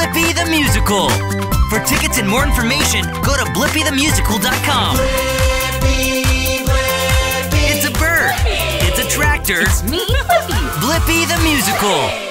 Blippi the Musical. For tickets and more information, go to blippithemusical.com. Blippi, Blippi. It's a bird. Blippi. It's a tractor. It's me, Blippi. Blippi the Musical.